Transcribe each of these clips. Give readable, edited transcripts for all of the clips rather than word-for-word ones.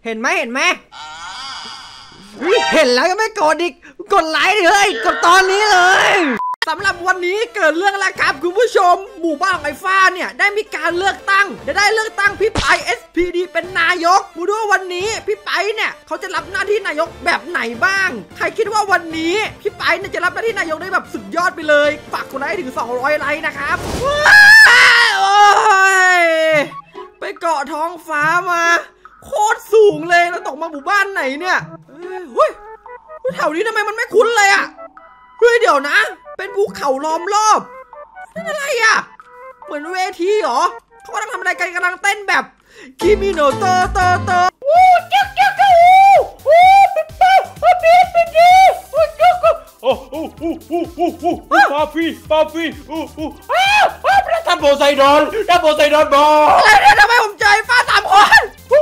เห็นไหมเห็นแล้วก็ไม่กดอีกกดไลค์เลยกดตอนนี้เลยสำหรับวันนี้เกิดเรื่องแล้วครับคุณผู้ชมหมู่บ้านไอ้ฟ้าเนี่ยได้มีการเลือกตั้งได้เลือกตั้งพี่ไป SPD เป็นนายกมาดูว่าวันนี้พี่ไปเนี่ยเขาจะรับหน้าที่นายกแบบไหนบ้างใครคิดว่าวันนี้พี่ไปเนี่ยจะรับหน้าที่นายกได้แบบสุดยอดไปเลยฝากกดไลค์ถึง200ไลค์นะครับโอ้ยไปเกาะท้องฟ้ามาโคตรสูงเลยแล้วตกมาหมู่บ้านไหนเนี่ยเฮ้ยแถวนี้ทำไมมันไม่คุ้นเลยอะเฮ้ยเดี๋ยวนะเป็นภูเขาล้อมรอบนั่นอะไรอะเหมือนเวทีเหรอเขากำลังทำอะไรกันกำลังเต้นแบบคิมิโนโตโตโตวู้จ๊กจ๊กวู้วู้ปิ๊บปิ๊บปิ๊บปิ๊บวู้จ๊กโอ้ปาฟีท่านโพไซดอนบอกอะไรเนี่ยทำไมผมเจอฟ้า3 คน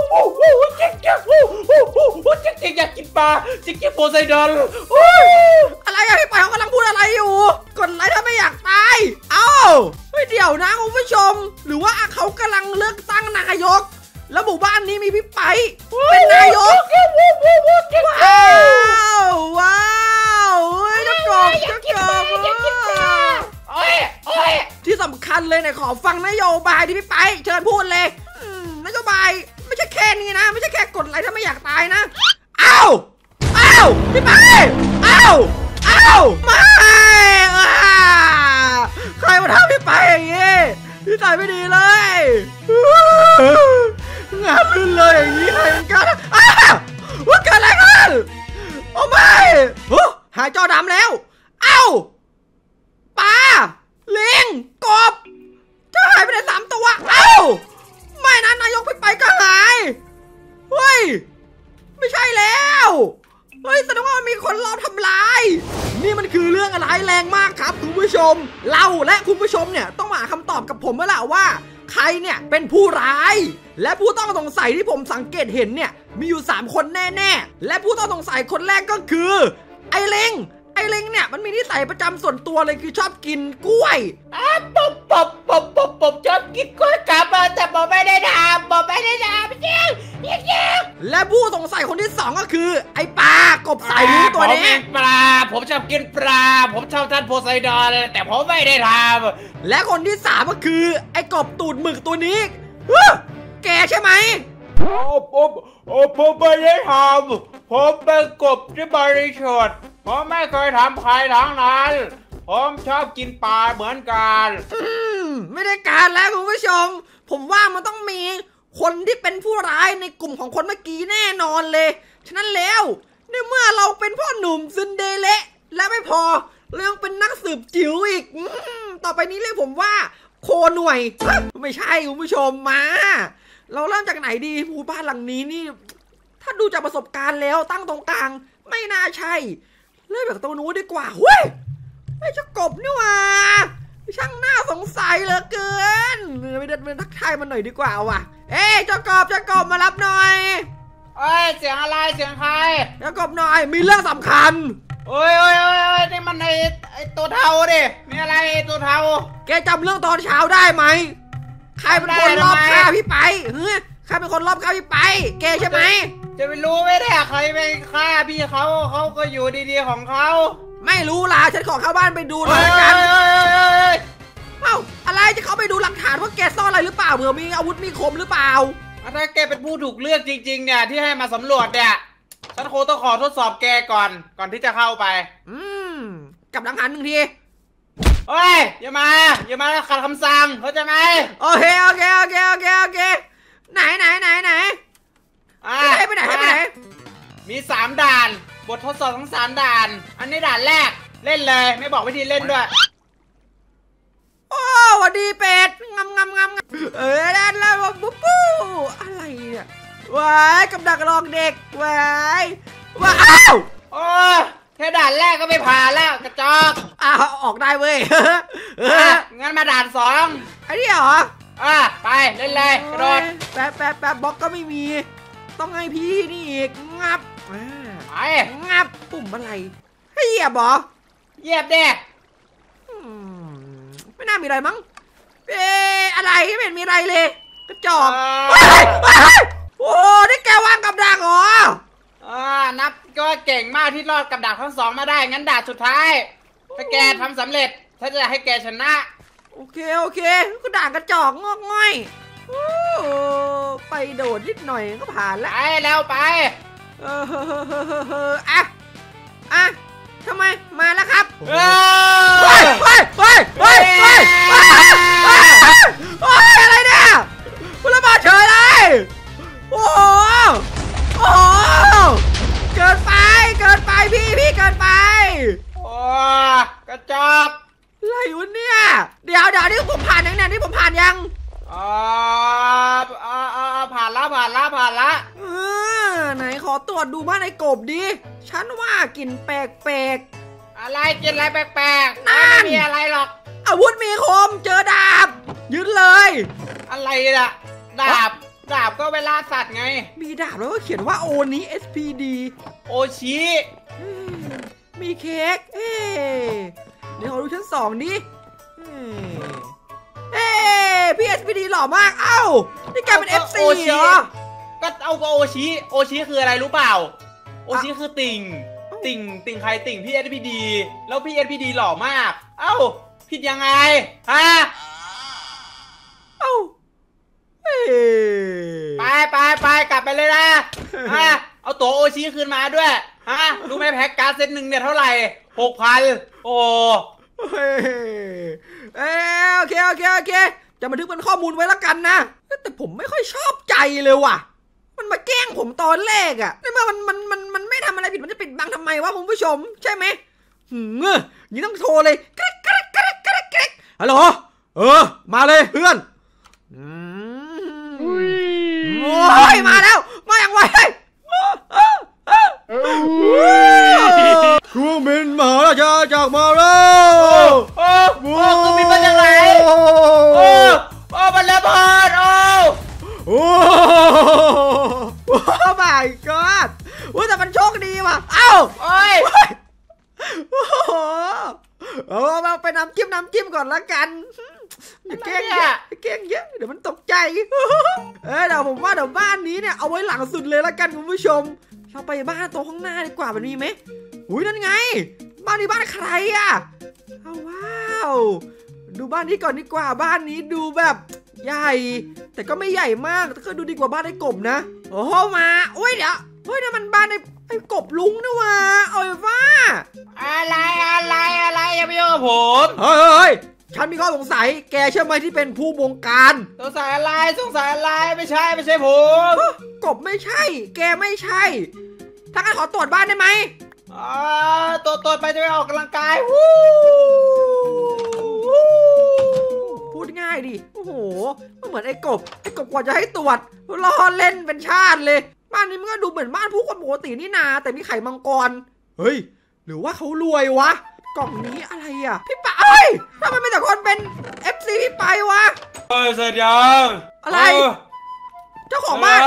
จิ๊กอยากกินปลาจิ๊กโพไซดอนอะไรอะพี่ไปเขากำลังพูดอะไรอยู่กดไลค์ถ้าไม่อยากตายเอ้าเดี๋ยวนะคุณผู้ชมหรือว่าเขากำลังเลือกตั้งนายกแล้วหมู่บ้านนี้มีพี่ไปเป็นนายกว้าวจะกรอบที่สำคัญเลยเนี่ยขอฟังนโยบายที่พี่ไปเชิญพูดเลยนโยบายไม่ใช่แค่นี้นะไม่ใช่แค่กดไลค์ถ้าไม่อยากตายนะเอ้าพี่ไปเอ้าไม่ใครมาทำพี่ไปอย่างงี้พี่ตายไม่ดีเลยงานลื่นเลยอย่างนี้ใครเป็นกันว่าเกิดอะไรกันโอ้ไม่หายจอดำแล้วเอ้าปลาลิงกบจะหายไปไหน3 ตัวเอ้าไม่นะนายกพี่ไปก็หายเฮ้ยไม่ใช่แล้วเฮ้ยแสดงว่ามีคนรอบทำลายนี่มันคือเรื่องอะไรแรงมากครับคุณผู้ชมเราและคุณผู้ชมเนี่ยต้องมาหาคำตอบกับผมแล้วแหละว่าใครเนี่ยเป็นผู้ร้ายและผู้ต้องสงสัยที่ผมสังเกตเห็นเนี่ยมีอยู่3 คนแน่ๆและผู้ต้องสงสัยคนแรกก็คือไอ้เล้งเนี่ยมันมีนิสัยประจำส่วนตัวเลยคือชอบกินกล้วยผมชอบกินกล้วยกับแต่ผมไม่ได้ทำจริงและผู้สงสัยคนที่2ก็คือไอ้ปลากบสายลุ้งตัวนี้ผมชอบกินปลาผมชอบท่านโพไซดอนแต่ผมไม่ได้ทำและคนที่3ก็คือไอ้กบตูดหมึกตัวนี้แกใช่ไหมผมไม่ได้ทำผมเป็นกบที่บริสุทธิ์ผมไม่เคยทำใครทั้งนั้นผมชอบกินปลาเหมือนกันไม่ได้การแล้วคุณผู้ชมผมว่ามันต้องมีคนที่เป็นผู้ร้ายในกลุ่มของคนเมื่อกี้แน่นอนเลยฉะนั้นแล้วในเมื่อเราเป็นพ่อหนุ่มซินเดเลและไม่พอเรื่องเป็นนักสืบจิ๋วอีกต่อไปนี้เรียกผมว่าโคหน่วยไม่ใช่คุณผู้ชมมาเราเริ่มจากไหนดีหมู่บ้านหลังนี้นี่ถ้าดูจากประสบการณ์แล้วตั้งตรงกลางไม่น่าใช่เริ่มจากตรงนู้นดีกว่าเฮ้ยไอ้เจ้ากบนี่ว่าช่างน่าสงสัยเหลือเกินไปเดินทักทายมันหน่อยดีกว่าว่ะเจ้ากบมารับหน่อยเสียงอะไรเสียงใครเจ้ากบหน่อยมีเรื่องสำคัญโอ้ยนี่มันไอตัวเทาดิมีอะไรตัวเทาแกจำเรื่องตอนเช้าได้ไหมใครเป็นคนรอบฆ่าพี่ไปใครเป็นคนรอบฆ่าพี่ไปแกใช่ไหมจะไปรู้ไม่ได้ใครไปฆ่าพี่เขาก็อยู่ดีๆของเขาไม่รู้ล่ะฉันขอเข้าบ้านไปดูหน่อยละกันเอ้าอะไรจะเข้าไปดูหลักฐานว่าแกซ่อนอะไรหรือเปล่าเผื่อมีอาวุธมีคมหรือเปล่าถ้าแกเป็นผู้ถูกเลือกจริงๆเนี่ยที่ให้มาสำรวจเนี่ยฉันคงต้องขอทดสอบแกก่อนที่จะเข้าไปกับหลังหัน1 ทีเฮ้ยอย่ามาขัดคำสั่งเข้าใจไหมโอเคไหนให้ไปไหนมี3 ด่านบททดสอบทั้ง3 ด่านอันนี้ด่านแรกเล่นเลยไม่บอกวิธีเล่นด้วยโอ้วันดีเป็ดงำด้านแล้วปุ๊อะไรเนี่ยว้ายกับดักรองเด็กว้าวแค่ด่านแรกก็ไม่ผ่านแล้วกระจอกออกได้เว้ยงั้นมาด่าน2 ไอ้นี่เหรอไปเล่นเลยกระโดดแป๊บบล็อกก็ไม่มีต้องให้พี่นี่อีกงับปุ่มอะไรให้เหยียบเหรอเหยียบเด็กไม่น่ามีอะไรมั้งอะไรไม่เห็นมีอะไรเลยกระจอกโอ้ได้แกวางกับดักก่งมากที่รอดกับดาบทั้งสองมาได้งั้นดาบสุดท้ายถ้าแกทำสำเร็จถ้าจะให้แกชนะโอเคก็ด่างกระจอกงอกง่อยไปโดดนิดหน่อยก็ผ่านแล้วไปแล้วไปอ่ะทำไมมาแล้วครับไปอะไรเนี่ยคุณระเบิดเฉยเลยโอ้โหเกินไปพี่เกินไปโอ้กระจอกอะไรวะเนี่ยเดี๋ยวนี่ผมผ่านยังเนี่ยนี่ผมผ่านยังผ่านละไหนขอตรวจดูบ้านในกบดิฉันว่ากลิ่นแปลกอะไรกินอะไรแปลกๆไม่มีอะไรหรอกอาวุธมีคมเจอดาบยึดเลยอะไรล่ะดาบก็เวลาสัตว์ไงมีดาบแล้วก็เขียนว่าโอนี้ SPD โอชิมีเค้กเดี๋ยวขอดูชั้น2ดิพี่ SPD หล่อมากเอ้านี่แกเป็น FC เหรอก็เอาก็โอชิคืออะไรรู้เปล่าโอชิคือติ่งใครติ่งพี่ SPD แล้วพี่ SPD หล่อมากเอ้าผิดยังไงฮะเอ้าไปกลับไปเลยนะฮะเอาตัวโอชิคืนมาด้วยฮะรู้ไหมแพ็คการ์ดเซตหนึ่งเนี่ยเท่าไหร่ 6,000 โอ้โอเคจะบันทึกเป็นข้อมูลไว้แล้วกันนะแต่ผมไม่ค่อยชอบใจเลยว่ะมันมาแกล้งผมตอนแรกอะในเมื่อมันไม่ทำอะไรผิดมันจะปิดบังทำไมวะคุณผู้ชมใช่ไหมนี่ต้องโทรเลยฮัลโหลมาเลยเพื่อนโอ้ยมาแล้วมาอย่างไวเครื่องบินมาแล้วจากมาแล้วเครื่องบินมาจากไหนมันระเบิดโอ้ my god แต่มันโชคดีว่ะเอ้าเอาไปน้ำจิ้มก่อนละกันอย่าแกล้งเยอะเดี๋ยวมันตกใจเดี๋ยวผมว่าเดี๋ยวบ้านนี้เนี่ยเอาไว้หลังสุดเลยละกันคุณผู้ชมเราไปบ้านตรงข้างหน้าดีกว่ามันมีไหมนั่นไงบ้านนี้บ้านใครอ่ะว้าวดูบ้านนี้ก่อนดีกว่าบ้านนี้ดูแบบใหญ่แต่ก็ไม่ใหญ่มากแต่ก็ดูดีกว่าบ้านไอ้กบนะโอ้โหมาเดี๋ยวนั่นมันบ้านไอ้กบลุงนี่วะว่าอะไรอย่าไปยุ่งกับผมฉันมีข้อสงสัยแกใช่ไหมที่เป็นผู้บงการสงสัยอะไรไม่ใช่ผมกบไม่ใช่แกไม่ใช่ถ้างั้นขอตรวจบ้านได้ไหมตรวจไปจะไปออกกำลังกายพูดง่ายดิโอ้โหมันเหมือนไอ้กบกว่าจะให้ตรวจรอเล่นเป็นชาติเลยบ้านนี้มันก็ดูเหมือนบ้านผู้คนปกตินี่นาแต่มีไข่มังกรหรือว่าเขารวยวะกล่องนี้อะไรอ่ะพี่ปายทำไมไม่แต่คนเป็น FC พี่ปายวะเสร็จยังอะไรเจ้าของบ้าน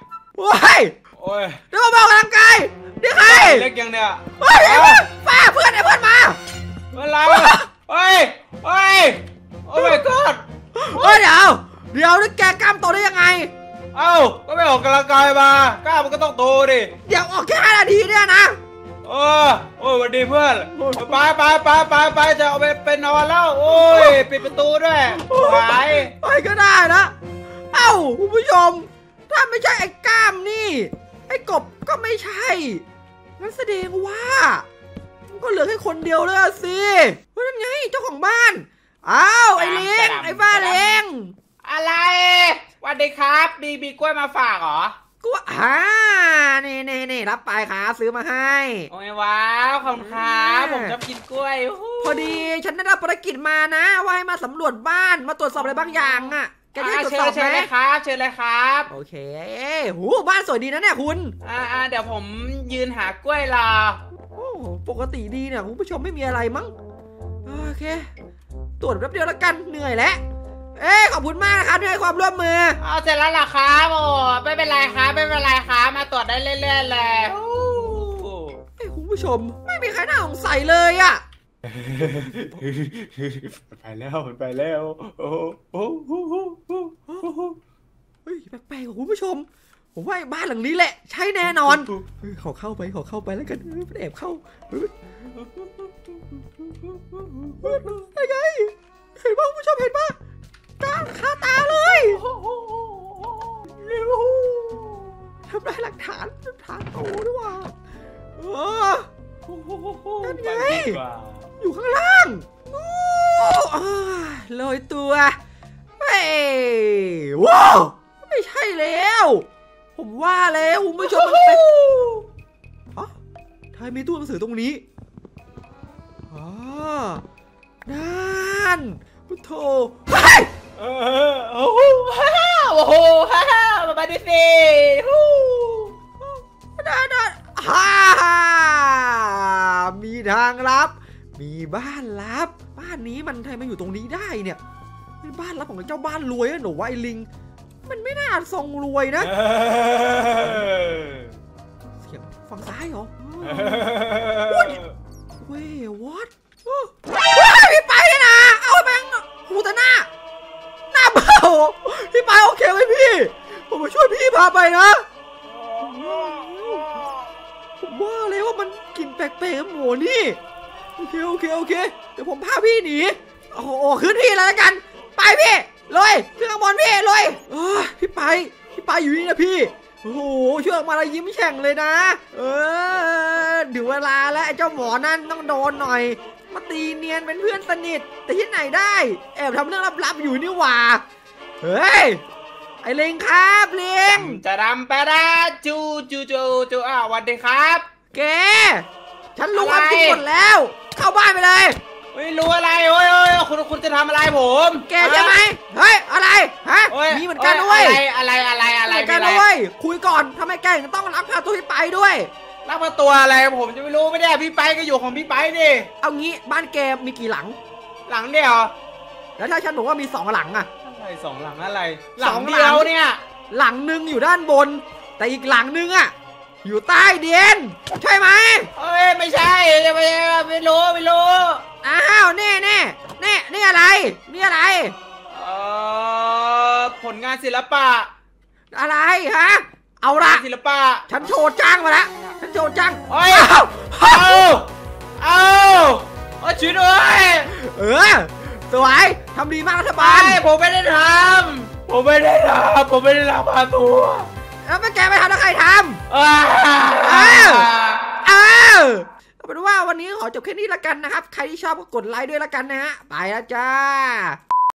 เดี๋ยวมาออกกำลังกายนี่ใครเล็กยังเนี่ยป้าเพื่อนมาอะไรโอ้ my god เดี๋ยวนี่แกกล้ามโตได้ยังไงก็ไม่ออกกำลังกายมากล้ามมันก็ต้องโตดิเดี๋ยวออกแค่5 นาทีเนี่ยนะวันดีเพื่อนไปจะเอาไปนอนแล้วปิดประตูด้วยไปก็ได้นะคุณผู้ชมถ้าไม่ใช่ไอ้กล้ามนี่ไอ้กบก็ไม่ใช่งั้นแสดงว่าก็เหลือแค่คนเดียวเลยสินั่นไงเจ้าของบ้านไอ้เล้งไอ้บ้าเล้งอะไรสวัสดีครับมีกล้วยมาฝากเหรอกูนี่รับไปครับซื้อมาให้โอ้ยว้าวขอบคุณครับผมชอบกินกล้วยพอดีฉันได้รับภารกิจมานะว่าให้มาสำรวจบ้านมาตรวจสอบอะไรบางอย่างอ่ะแกได้ตรวจสอบไหมเชิญเลยครับโอเคบ้านสวยดีนะเนี่ยคุณเดี๋ยวผมยืนหากล้วยรอปกติดีเนี่ยคุณผู้ชมไม่มีอะไรมั้งโอเคตรวจแป๊บเดียวแล้วกันเหนื่อยแล้วขอบคุณมากนะครับที่ให้ความร่วมมือเสร็จแล้วเหรอครับไม่เป็นไรครับมาตรวจได้เรื่อยๆเลยคุณผู้ชมไม่มีใครน่าสงสัยเลยอ่ะมันไปแล้วแปลกๆคุณผู้ชมผมว่าบ้านหลังนี้แหละใช่แน่นอนขอเข้าไปแล้วกันแอบเข้าไงเห็นป่ะผู้ชมเห็นป่ะตาคาตาเลยทำลายหลักฐานโตด้วยว่ะนั่นไงอยู่ข้างล่างลอยตัวเฮ้ยว้าวไม่ใช่แล้วผมว่าแล้วคุณผู้ชมมันเป็นทำไมมีตู้หนังสือตรงนี้นั่นพุทโธโอ้โหมาดิสิมีทางลับมีบ้านลับบ้านนี้มันทำไมมาอยู่ตรงนี้ได้เนี่ยเป็นบ้านลับของเจ้าบ้านรวยหนูว่าไอ้ลิงมันไม่น่าทรงรวยนะเสียงฝั่งซ้ายเหรอเว้ยวอทพี่ไปเลยนะเอาแบงค์หูแต่หน้าเบาพี่ไปโอเคไหมพี่ผมมาช่วยพี่พาไปนะผมว่าเลยว่ามันกลิ่นแปลกๆหมูนี่โอเคเดี๋ยวผมพาพี่หนีโอ้โหขึ้นพี่แล้วกันไปพี่เลยขึ้นข้างบนพี่เลยพี่ไปอยู่นี่นะพี่โอ้โหช่วยออกมาแล้วยิ้มแฉ่งเลยนะถึงเวลาแล้วไอ้เจ้าหมอนั่นต้องโดนหน่อยมาตีเนียนเป็นเพื่อนสนิทแต่ที่ไหนได้แอบทำเรื่องลับๆอยู่นี่หว่าเฮ้ยไอ้ลิงครับลิงจะดำไปได้จูวันดีครับแกฉันรู้ความจริงหมดแล้วเข้าบ้านไปเลยไม่รู้อะไรโอ้ยคุณจะทำอะไรผมแกใช่ไหมเฮ้ยอะไรฮะมีเหมือนกันด้วยอะไรกันด้วยคุยก่อนทำไมแกถึงต้องรับพาตัวพี่ไปด้วยรับพาตัวอะไรผมจะไม่รู้ไม่ได้พี่ไปก็อยู่ของพี่ไปดิเอางี้บ้านแกมีกี่หลังเดียวแล้วถ้าฉันบอกว่ามี2 หลังอะอะไร2 หลังอะไรหลังเดียวเนี่ยหลังนึงอยู่ด้านบนแต่อีกหลังนึงอะอยู่ใต้ดินใช่ไหมไม่ใช่ไม่รู้อ้าวนี่อะไรผลงานศิลปะอะไรฮะเอาละศิลปะฉันโชว์จ้างมาละฉันโชว์จ้างเอาช่วยด้วยสวยทำดีมากรัฐบาลผมไม่ได้ทำพาตัวแล้วแกไปทำแล้วใครทำเอาเป็นว่าวันนี้ขอจบแค่นี้ละกันนะครับใครที่ชอบก็กดไลค์ด้วยละกันนะฮะไปแล้วจ้า